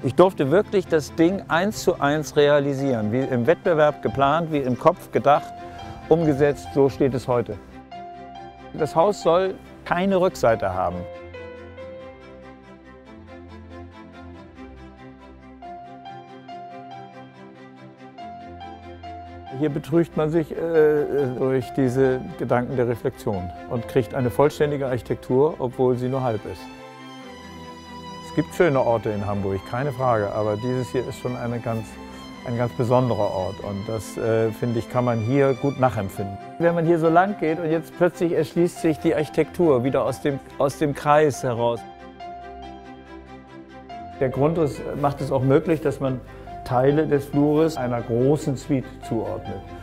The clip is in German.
Ich durfte wirklich das Ding 1:1 realisieren, wie im Wettbewerb geplant, wie im Kopf gedacht, umgesetzt, so steht es heute. Das Haus soll keine Rückseite haben. Hier betrügt man sich durch diese Gedanken der Reflexion und kriegt eine vollständige Architektur, obwohl sie nur halb ist. Es gibt schöne Orte in Hamburg, keine Frage, aber dieses hier ist schon ein ganz besonderer Ort und das, finde ich, kann man hier gut nachempfinden. Wenn man hier so lang geht und jetzt plötzlich erschließt sich die Architektur wieder aus dem Kreis heraus. Der Grundriss macht es auch möglich, dass man Teile des Flures einer großen Suite zuordnet.